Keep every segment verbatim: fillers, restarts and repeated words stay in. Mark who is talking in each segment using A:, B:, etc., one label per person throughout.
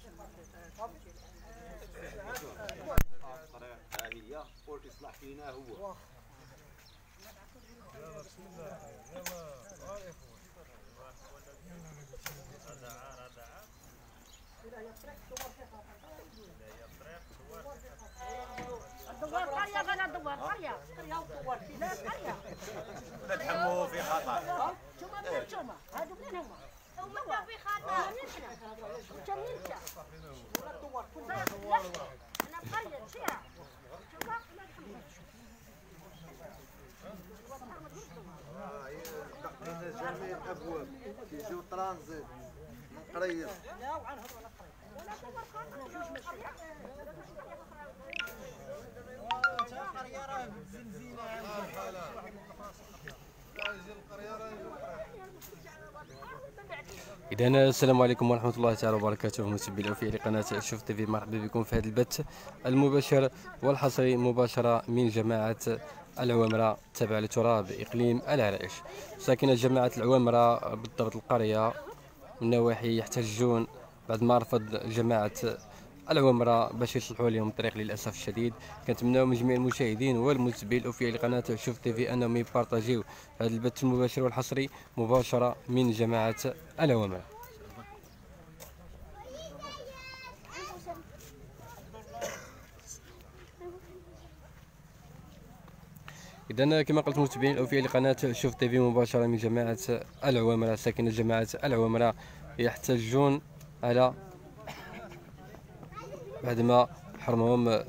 A: هي والاصلاح فينا هو. يلا بسم الله يلا هذا عار هذا عار. إذا هي الطريق دوار فيها. إذا هي الطريق دوار فيها. دوار قرية غير دوار قرية. قرية ودوار فيها. لا قرية. نتحموا في خطر. شوما منين شوما؟ هادو منين هما؟ هما في خطر. منين حنا؟ أنت منين أنت؟ ولا دوار كلها. لا أنا قرية سيرة. شوما لا تحمل. دقينا جميع الابواب كيجيو ترانزيت من قريص. لا وعن هذا ولا قريص ولا دوار خاطر جوج ماشي تا قريه راه زنزينه
B: إذا السلام عليكم ورحمة الله تعالى وبركاته، متابعي في قناة شوف تيفي، مرحبا بكم في هذا البث المباشر والحصري مباشرة من جماعة العوامرة تابعة لتراب إقليم العرائش. ساكنة جماعة العوامرة بالضبط القرية والنواحي يحتجون بعد ما رفض جماعة العوامرة باش يصلحوا لهم الطريق للأسف الشديد. كنتمناو من جميع المشاهدين والمتابعين الأوفياء لقناة شوف تيفي أنهم يبارطاجيو هذا البث المباشر والحصري مباشرة من جماعة العوامرة. إذا كما قلت متابعين الأوفياء لقناة شوف تيفي مباشرة من جماعة العوامرة، ساكنة جماعة العوامرة يحتجون على بعد ما حرمهم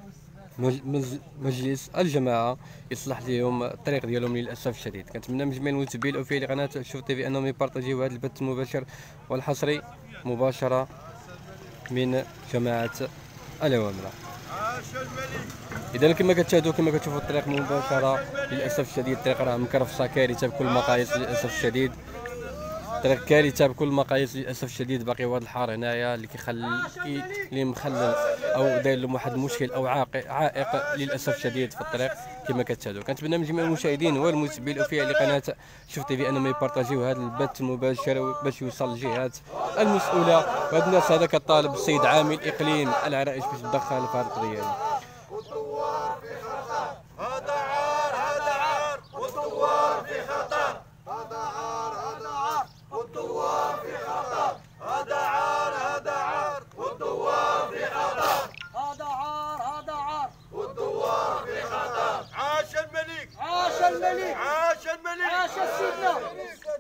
B: مجلس الجماعة يصلح لهم الطريق ديالهم للأسف الشديد. كنتمنى من جميع المتابعين الأوفياء لقناة شوف تيفي أنهم يبارطاجيو هذا البث المباشر والحصري مباشرة من جماعة العوامرة. إذا كما كتشاهدوا كما كتشوفوا الطريق مباشرة للأسف الشديد، الطريق راه مكرفصة كارثة بكل المقاييس للأسف الشديد، الطريق كارثة بكل المقاييس للأسف الشديد. باقي واحد الحار هنايا اللي كيخلي اللي مخلل أو داير لهم واحد المشكل أو عائق عائق للأسف الشديد في الطريق كما كتشاهدوا. كنتمنى من جميع المشاهدين والمتابعين الأوفياء لقناة شوف تيفي أنهم يبارطاجيو هذا البث المباشر باش يوصل للجهات المسؤولة. وهذا الناس هذا كطالب السيد عامل إقليم العرائش باش تدخل في هذه القضية هذه.
C: والدوار في خطر، هذا عار هذا عار، والدوار في خطر، هذا عار هذا عار، والدوار في خطر، هذا عار هذا عار، والدوار في خطر، هذا عار هذا عار، والدوار في خطر. عاش الملك، عاش الملك، عاش الملك، عاش سيدنا.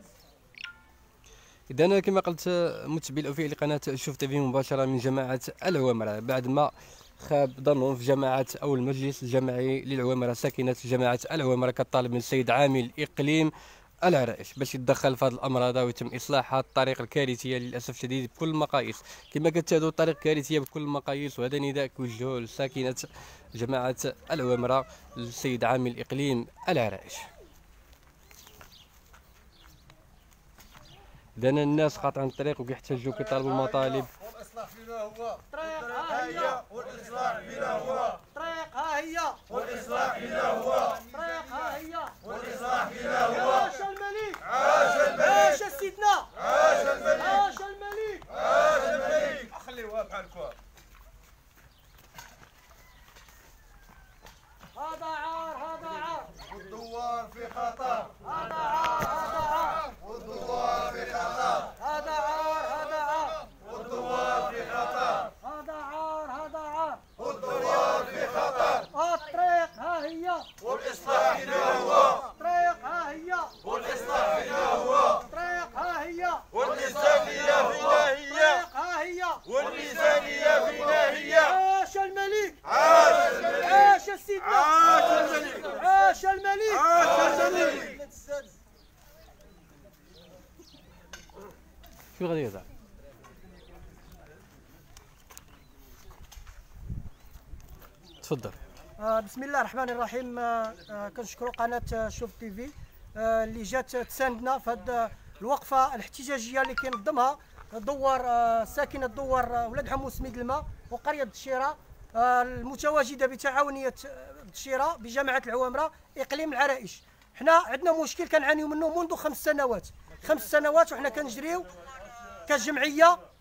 B: إذا كما قلت متابعي الأوفياء لقناة شوف تيفي مباشرة من جماعة العوامرة بعد ما خاب ظنهم في جماعة أو المجلس الجماعي للعوامرة ساكنة جماعة العوامرة كطالب من السيد عامل إقليم العرائش باش يتدخل في هذا الأمر هذا ويتم إصلاح هذه الطريق الكارثية للأسف الشديد بكل المقاييس. كما كتشاهدوا الطريق كارثية بكل المقاييس، وهذا نداء كوجهه لساكنة جماعة العوامرة السيد عامل إقليم العرائش. إذا الناس قاطعين الطريق وكيحتاجوا كيطالبوا المطالب.
C: والإصلاح فينا هو الطريق، ها هي والإصلاح فينا هو الطريق، ها هي والإصلاح فينا هو الطريق، ها هي والإصلاح فينا هو. عاش الملك، عاش الملك، عاش سيدنا، عاش الملك، عاش الملك، عاش الملك. خليوها بحال هكا. هذا عار هذا عار، والدوار في خطر، هذا عار هذا عار، والدوار في خطر، هذا عار هذا عار، والدوار في خطر، هذا عار هذا عار، والدوار في خطر. الطريق ها هي والإصلاح فينا هو الطريق، ها هي والإصلاح فينا هو الطريق، ها هي والميزانية فينا هي الطريق، ها هي والميزانية فينا هي. عاش الملك، عاش الملك، عاش سيدنا، عاش الملك، عاش الملك، عاش الملك.
B: شو غادي يزعل؟ تفضل.
D: آه بسم الله الرحمن الرحيم. آه آه كنشكروا قناه شوف تيفي آه اللي جات تساندنا في هذه الوقفه الاحتجاجيه اللي كينظمها دوار آه ساكنه دوار آه ولاد حمو سميد الماء وقريه الدشيره آه المتواجده بتعاونيه الدشيره بجماعه العوامره اقليم العرائش. حنا عندنا مشكل كنعانيو منه منذ خمس سنوات خمس سنوات وحنا كنجريو كجمعيه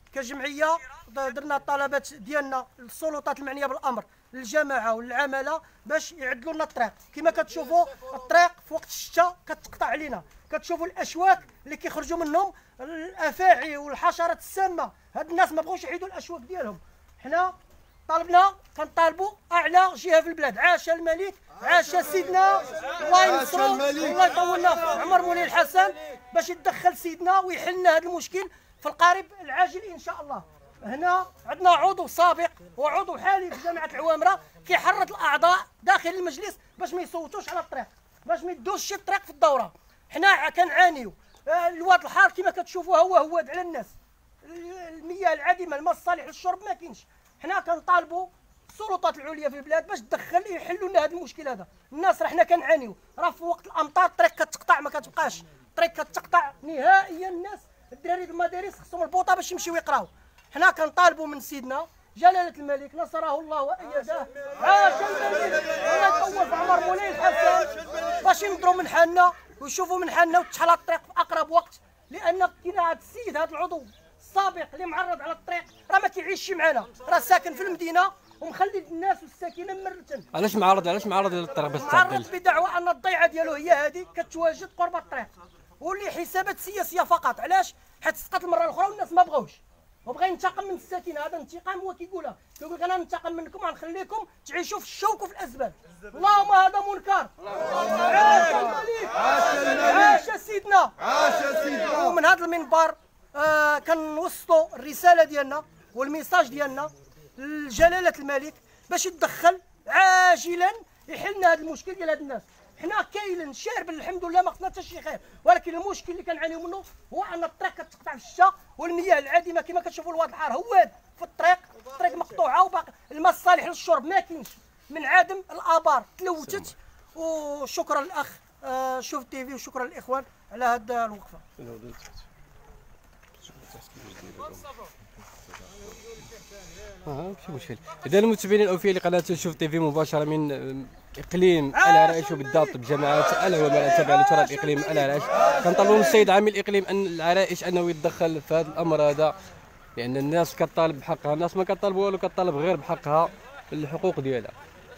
D: كجمعيه درنا الطلبات ديالنا للسلطات المعنيه بالامر للجماعه والعماله باش يعدلوا لنا الطريق. كما كتشوفوا الطريق في وقت الشتاء كتقطع علينا، كتشوفوا الاشواك اللي كيخرجوا منهم الافاعي والحشرات السامه. هاد الناس ما بغوش يحيدوا الاشواك ديالهم. حنا طالبنا كنطالبوا اعلى جهه في البلاد. عاش الملك، عاش سيدنا، الله ينصرو، الله يطول لنا في عمر مولاي الحسن باش يتدخل سيدنا ويحل لنا هذا المشكل في القريب العاجل ان شاء الله. هنا عندنا عضو سابق وعضو حالي في جامعه العوامره كيحرض الاعضاء داخل المجلس باش ما يصوتوش على الطريق، باش ما يدوش شي طريق في الدوره. حنا كنعانيو الواد الحار كما كتشوفوا هو هواد على الناس، المياه العادمه، الماء الصالح للشرب ما كاينش. حنا كنطالبوا السلطات العليا في البلاد باش تدخل يحلوا لنا هذا المشكل هذا. الناس راه حنا كنعانيو، راه في وقت الامطار الطريق كتقطع ما كتبقاش، الطريق كتقطع نهائيا. الناس الدراري د المدارس خصهم البوطه باش يمشيو يقراو. حنا كنطالبوا من سيدنا جلاله الملك نصره الله وايده، عاش الملك، الله يطول في عمر مولاي الحسن، باش ينظروا من حالنا ويشوفوا من حالنا وتحل الطريق في اقرب وقت. لان كاين هذا السيد هذا العضو السابق اللي معرض على الطريق راه ما كيعيشش معنا، راه ساكن في المدينه ومخلي الناس والساكنه ممرتين.
B: علاش معرض علاش معرض للطريق باش تعدل؟
D: معرض بدعوى ان الضيعه ديالو هي هذه كتواجد قرب الطريق واللي حسابات سياسيه فقط. علاش؟ حيت سقط المره الاخرى والناس ما بغاوش وبغى ينتقم من الساكنه. هذا انتقام هو كيقولها، كيقول لك انا ننتقم منكم غنخليكم تعيشوا في الشوك وفي الازبال. اللهم هذا منكر. عاش الملك، عاش سيدنا،
C: عاش سيدنا.
D: ومن هذا المنبر آه كنوصلوا الرساله ديالنا والميساج ديالنا لجلاله الملك باش يتدخل عاجلا يحل لنا هذا المشكل ديال هاد الناس. حنا كاينين شارب الحمد لله ما خصنا حتى شي خير، ولكن المشكل اللي كنعانيو منه هو ان الطريق كتقطع في الشتاء والمياه العادمه كما كتشوفوا الواد الحار هواد في الطريق، الطريق مقطوعه وباقي الماء الصالح للشرب ما كاينش من عدم الابار تلوثت. وشكرا للاخ آه شوف تي في وشكرا للاخوان على هذه الوقفه.
B: اه ماشي مشكل. اذا المتابعين الاوفياء لقناه شوف تي في مباشره من اقليم العرائش وبالضبط بجماعه العوامره التابعه لتراث اقليم العرائش، كنطلبوا من السيد عامل الاقليم ان العرائش انه يتدخل في هذا الامر هذا، لان الناس كطالب بحقها، الناس ما كطالب والو، كطالب غير بحقها الحقوق ديالها.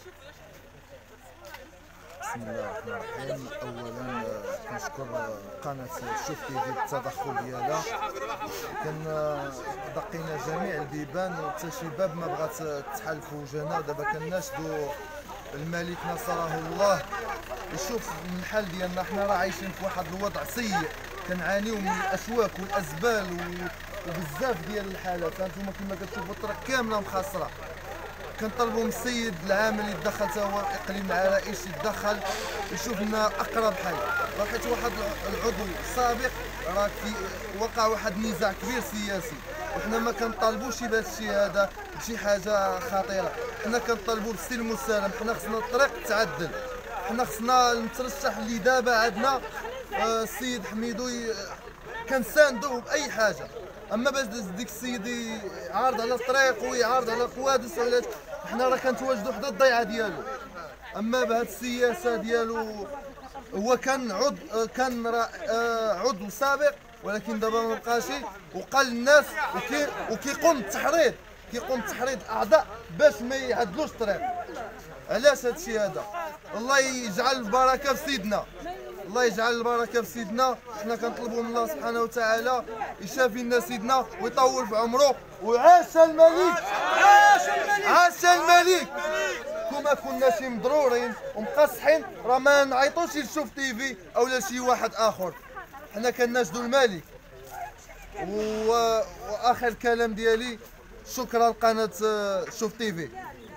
C: بسم الله الرحمن الرحيم. اولا كنشكر قناه شوف تي في بالتدخل ديالها. كان دقينا جميع البيبان وحتى شي باب ما بغات تحل في وجهنا. دابا كناشدوا الملك نصره الله يشوف الحال ديالنا. حنا راه عايشين في واحد الوضع سيء، كنعانيو من الاشواك والازبال وبزاف ديال الحالات. هانتوما كما كتشوفوا الطريق كامله مخاسره. كنطلبوا من السيد العامل يتدخل حتى هو اقليم العرائش يتدخل يشوف لنا اقرب حل. راه حيت واحد العضو سابق راه وقع واحد النزاع كبير سياسي، وحنا ما كنطالبوش بهذا الشيء هذا بشي حاجه خطيره. حنا كنطالبوا بالسلم والسلام. حنا خصنا الطريق تعدل. حنا خصنا المترشح اللي دابا عندنا آه السيد حميدو كنساندوه باي حاجه. اما باش ديك السيد يعارض على الطريق ويعارض على الحوادث ولا حنا راه كنتواجدوا حدا الضيعه ديالو. اما بهاد السياسه ديالو هو كان عضو كان عضو سابق ولكن دابا ما بقاش، وقال للناس وكي وكيقوم بالتحريض كيقوم بالتحريض الاعضاء باش ما يعدلوش الطريق. علاش هاد الشيء هذا؟ الله يجعل البركه في سيدنا، الله يجعل البركه في سيدنا. حنا كنطلبوا من الله سبحانه وتعالى يشافي لنا سيدنا ويطول في عمره. وعاش الملك، عاش الملك، عاش الملك. كما كنا شي مضرورين ومقصحين راه ما نعيطوش لشوف تي في او لشي واحد اخر. حنا كناشدوا الملك. و... واخر كلام ديالي شكرا لقناه شوف تي في.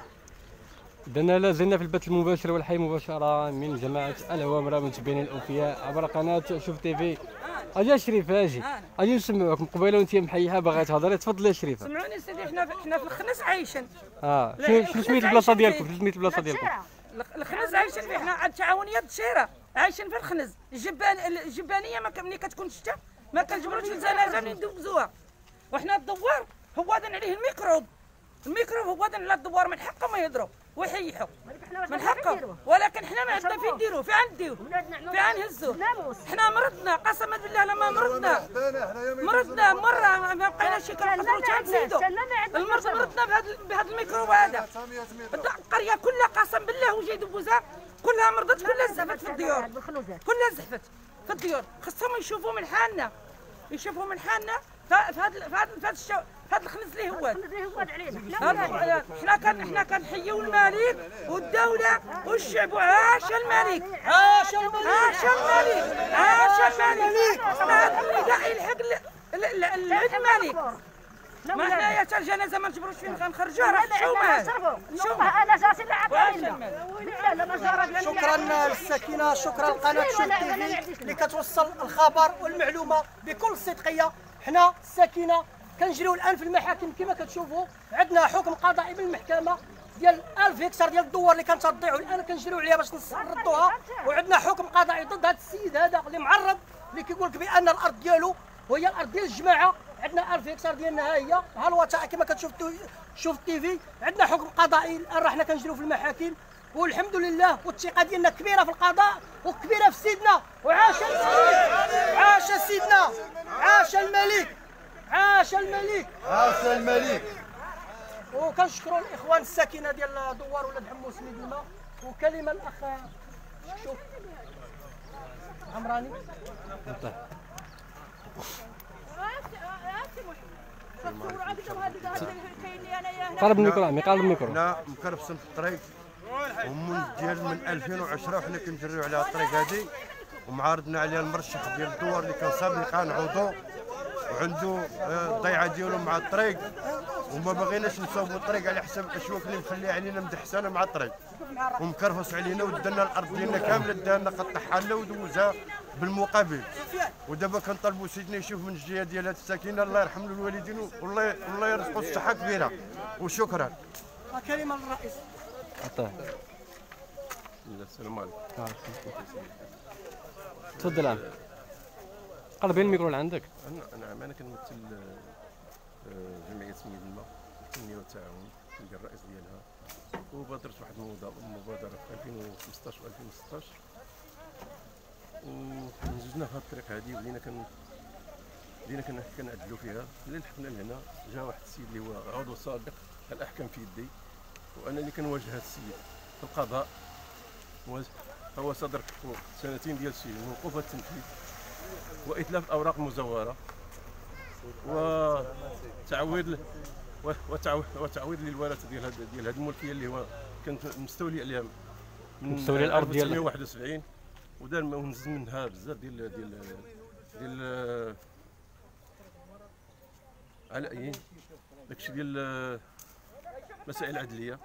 B: إذن لا زلنا في البث المباشر والحي مباشرة من جماعة العوامرة متابعين الأوفياء عبر قناة شوف تي في. أجا شريفة أجي أجي نسمعوك من قبيله وأنت محيحة باغا تهضري. تفضلي يا شريفة.
A: سمعوني سيدي، حنا حنا في الخنس عايشين.
B: اه شنو سميت البلاصة ديالكم؟ شنو سميت البلاصة ديالكم؟
A: الخنز عايشين فيه. حنا عند تعاونية الشيرة عايشين في الخنز. الجبان الجبانية ما ملي كتكون الشتا ما كنجبروش الزنازة منين ندوزوها. وحنا الدوار هو عليه الميكروب، الميكروب هو على الدوار من حقهم ما يهضروا.
E: ويحيحوا من حقه، ولكن حنا ما عندنا فين نديروه، فين نديروه، فين نهزوه. حنا مرضنا قسما بالله لما مرضنا مرضنا مره ما بقيناش شي كنقدروا حتى نزيدوا المرض، مرضنا بهذا بهذا الميكروب هذا. القريه كلها قسم بالله وجيد بوزه كلها مرضت، كلها زحفت في الديور، كلها زحفت في الديور. خصهم يشوفوا من حالنا، يشوفوا من حالنا في هذا في هذا في هذا الشو هذا الخنز اللي هو حنا كان حنا كنحيوا الملك والدوله والشعب، وعاش الملك، عاش الملك، عاش الملك، عاش الملك. هذا النداء يلحق العيد الملك. ما حنايا حتى الجنازه ما نجبروش فين غنخرجوها، راه حشومه حشومه.
A: انا جاتي العقل.
D: شكرا للسكينه، شكرا لقناه شوف تيفي اللي كتوصل الخبر والمعلومه بكل صدقيه. حنا السكينه كنجريو الان في المحاكم كما كتشوفوا، عندنا حكم قضائي من المحكمه ديال ألف هكتار ديال الدوار اللي كانت تضيعوا، الان كنجريو عليها باش نردوها، وعندنا حكم قضائي ضد هذا السيد هذا اللي معرض، اللي كيقول لك بان الارض ديالو وهي الارض ديال الجماعه. عندنا ألف هكتار ديالنا ها هي، ها الوثائق كما كتشوف شوف التيفي. عندنا حكم قضائي الان، راه حنا كنجريو في المحاكم والحمد لله، والثقه ديالنا كبيره في القضاء وكبيره في سيدنا. وعاش الملك، عاش سيدنا، عاش الملك، عاش الملك،
C: عاش الملك.
D: وكنشكروا الاخوان الساكنه ديال دوار ولاد حمو سميد الماء. وكلمه الاخ شوف عمراني.
B: قرب الميكرو عمي، قرب الميكرو.
C: حنا مكرفسين في الطريق ومن ديال من ألفين وعشرة وحنا كنجريو على الطريق هذه، ومعارضنا عليها المرشح ديال الدوار اللي كان سابقا عضو وعنده الضيعه ديالو مع الطريق، وما بغيناش نصوبوا الطريق على حساب الاشواك اللي مخليه علينا مدحسانه مع الطريق، ومكرفس علينا ودنا الارض ديالنا كامله دانا قطعها لنا ودوزها بالمقابل. ودابا كنطالبوا سيدنا يشوف من الجهه ديال هذه الساكنه، الله يرحم له الوالدين والله والله يرزقوا الصحه كبيره. وشكرا.
D: كلمه للرئيس.
B: عطاه.
C: السلام عليكم.
B: تفضل عم. قربي الميكرو اللي عندك.
F: نعم انا كنمثل جمعيه سميد الماء التنميه والتعاون، كنت الرئيس ديالها، وبادرت واحد المبادره في ألفين وخمسطاش و ألفين وستطاش، ونزجنا في هذه الطريق هذه ولينا كن بدينا كنعدلوا فيها. ملي لحقنا لهنا جا واحد السيد اللي هو عضو سابق، الاحكام في يدي، وانا اللي كنواجه هذا السيد في القضاء. هو صدر سنتين ديال السجن موقوف التنفيذ واتلاف الاوراق المزوره وتعويض وتعويض للورثه ديال ديال هذه الملكيه اللي هو كانت مستولي عليها من
B: مستولي الارض ديال
F: ألف وتسعمائة وواحد وسبعين، ودار ونزل منها بزاف ديال ديال ديال على اي داكشي ديال مسائل عدليه،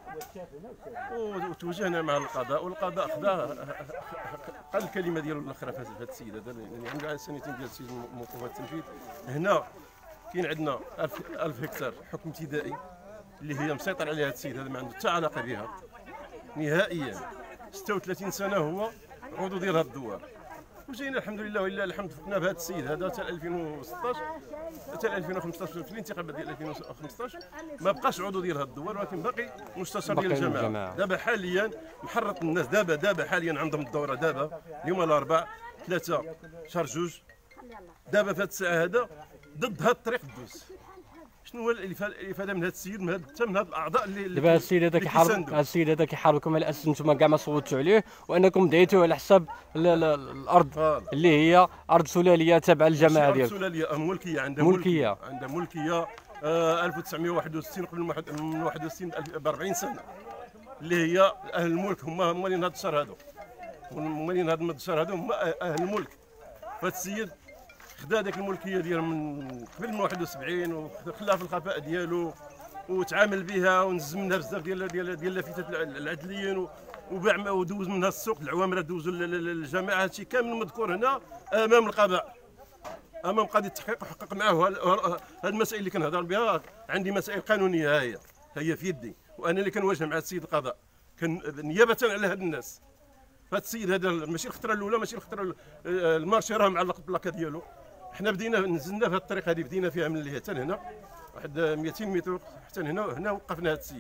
F: وتوجهنا مع القضاء، والقضاء خدا قال الكلمه ديالو الاخرى في هذا السيد هذا اللي عنده سنتين ديال السجن موقوف التنفيذ. هنا كاين عندنا ألف هكتار حكم ابتدائي اللي هي مسيطر عليها هذا السيد هذا، ما عنده حتى علاقه بها نهائيا. ستة وثلاثين سنه هو عضو ديال هذا الدوار، وجينا الحمد لله ولله الحمد فقنا بهذا السيد هذا حتى ألفين وستطاش حتى ألفين وخمسطاش في الانتخابات ديال ألفين وخمسطاش ما بقاش عضو ديال هذا الدوار، ولكن باقي مستشار ديال الجماعه. دابا حاليا محرط الناس، دابا دابا حاليا عندهم الدوره دابا اليوم الاربعاء ثلاثة شهر جوج، دابا في هذه الساعه هذا ضد هذا الطريق الدوز. شنو هو الافاده من هذا السيد، من حتى من هذه الاعضاء اللي
B: دابا هذا السيد هذا كيحارب، هذا السيد هذا كيحاربكم على اساس نتوما كاع ما صوتوا عليه، وانكم دعيتوه على حساب الارض اللي هي ارض سلاليه تابعه للجماعه ديالكم.
F: سلاليه ملكيه، عندها
B: ملكيه
F: عندها ملكيه ألف وتسعمائة وواحد وستين قبل من واحد وستين ب أربعين سنه، اللي هي اهل الملك هما مالين هذا الشهر هذا، مالين هذا الشهر هذا هما اهل الملك. فهاد السيد خدا ديك الملكيه ديالو من قبل من واحد وسبعين وخلاها في الخفاء ديالو وتعامل بها ونزل منها بزاف ديال ديال ديال اللافتات العدليين وباع ودوز منها السوق، العوامر دوزوا للجماعه. هادشي كامل مذكور هنا امام القضاء، امام قاضي التحقيق، وحقق معه هاد المسائل اللي كنهضر بها. عندي مسائل قانونيه ها هي هي في يدي، وانا اللي كنواجه مع السيد القضاء كان نيابه على هاد الناس. فهاد السيد هذا ماشي الخطره الاولى، ماشي الخطره المارشي راه معلق بالبلاكه ديالو. حنا بدينا نزلنا في هذه الطريق هذه، بدينا فيها من اللي حتى هنا واحد مئتين متر حتى هنا، هنا وقفنا هذا السيد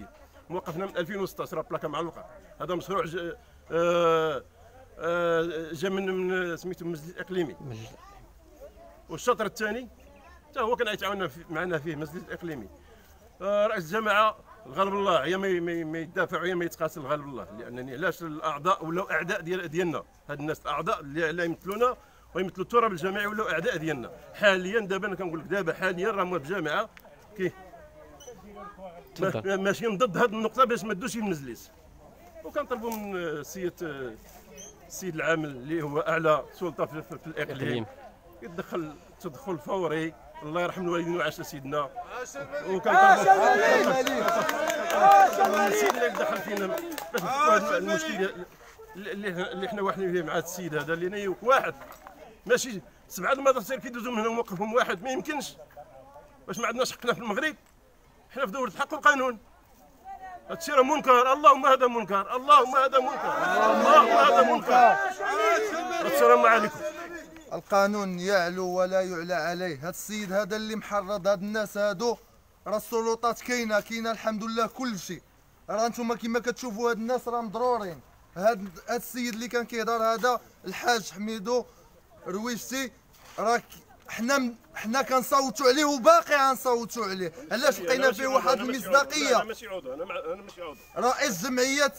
F: موقفنا من ألفين وستطاش راه بلاكه معلوقه. هذا مشروع ج... آه... آه... جا من من سميتو المجلس الاقليمي. والشطر الثاني حتى هو كان يتعاون في... معنا فيه المجلس الاقليمي. آه... رئيس الجماعه غالب الله يا ما ما يدافع يا ما يتقاتل غالب الله، لانني علاش الاعضاء ولاو اعداء ديال ديالنا. هاد الناس الاعضاء اللي يمثلونا ويمثلوا التراب الجماعي ولاو اعداء ديالنا. حاليا دابا انا كنقول لك دابا حاليا راه بجامعه كي ماشيين ضد هذه النقطه باش ما دوش المجلس. وكنطلبوا من السيد السيد العامل اللي هو اعلى سلطه في, في الاقليم يتدخل تدخل فوري. الله يرحم الوالدين وعاش سيدنا. وكنطلبوا السيد اللي دخل فينا باش نحلوا المشكل اللي اللي حنا واحدين فيه مع هذا السيد هذا اللي واحد ماشي سبعه المدرسين كيدوزوا من هنا وموقفهم واحد ما يمكنش. واش ما عندناش حقنا في المغرب؟ حنا في دوله الحق والقانون. هادشي راه منكر. اللهم هذا منكر، اللهم هذا منكر، اللهم هذا منكر. السلام عليكم.
C: القانون يعلو ولا يعلى عليه. هذا السيد هذا اللي محرض هاد الناس هادو، راه السلطات كاينه كاينه الحمد لله كل شيء. راه نتوما كما كتشوفوا هاد الناس راه مضرورين. هاد هاد السيد اللي كان كيهضر هذا الحاج حميدو رويشتي راه حنا حنا كنصوتوا عليه وباقي غنصوتوا عليه. علاش لقينا فيه واحد المصداقيه؟
F: انا ماشي عضو، انا انا ماشي عضو.
C: رئيس جمعيه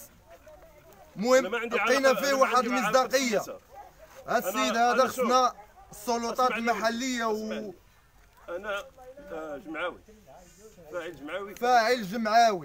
C: المهم لقينا فيه واحد المصداقيه. هاد السيد هذا خصنا السلطات المحليه و
F: انا جمعاوي فاعل جمعاوي
C: فاعل جمعاوي.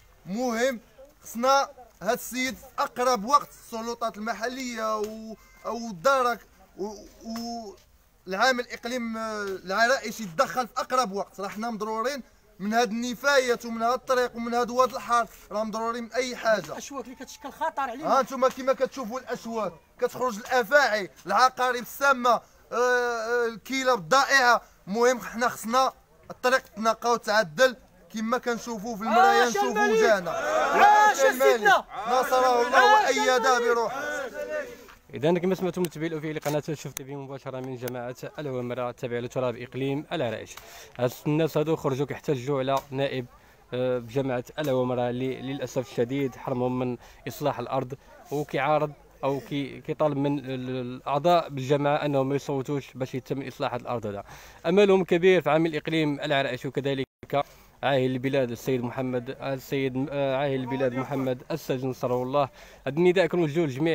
C: مهم خصنا هاد السيد اقرب وقت السلطات المحليه و او الدرك و, و العامل الاقليم العرائشي يتدخل في اقرب وقت. راه حنا مضرورين من هاد النفايات ومن هاد الطريق ومن هاد واد الحار، راه مضرورين من اي حاجه.
D: الاشواك اللي كتشكل خطر علينا.
C: ها انتم كما كتشوفوا الاشواك كتخرج الافاعي العقارب السامه آه الكلاب الضائعه. المهم حنا خصنا الطريق تنقى وتعدل كما كنشوفوا في المرايا نشوفوا وجهنا.
D: عاش سيدنا
C: نصره الله وايده بروحه.
B: إذا كما سمعتم متابعي الأوفياء لقناة شوف تيفي مباشرة من جماعة العوامرة التابعة لتراب إقليم العرائش. هاد الناس هادو خرجوا كيحتجوا على نائب بجماعة العوامرة اللي للأسف الشديد حرمهم من إصلاح الأرض، وكيعارض أو كي كيطالب من الأعضاء بالجماعة أنهم ما يصوتوش باش يتم إصلاح هذه الأرض. هذا أملهم كبير في عامل إقليم العرائش. وكذلك عاهل البلاد السيد محمد السيد عاهل البلاد محمد السجن نصره الله. هذا النداء كنوجهوه لجميع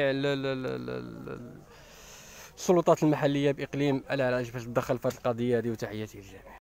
B: السلطات المحليه باقليم العرائش باش تدخل في هذه القضيه هذه. وتحياتي للجميع.